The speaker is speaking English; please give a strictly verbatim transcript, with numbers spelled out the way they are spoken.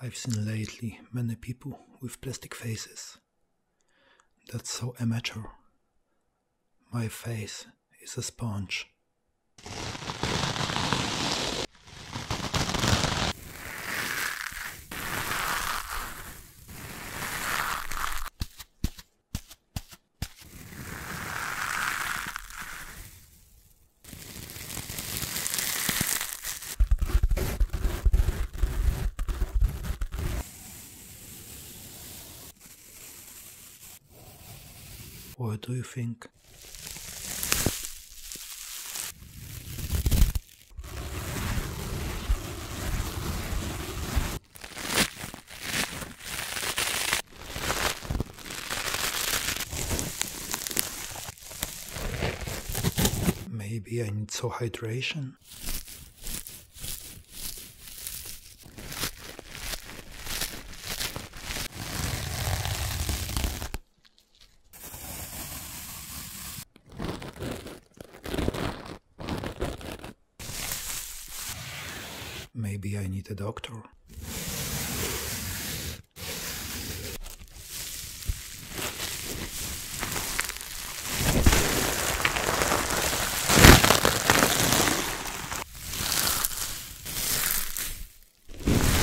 I've seen lately many people with plastic faces. That's so amateur. My face is a sponge. What do you think? Maybe I need some hydration? Maybe I need a doctor.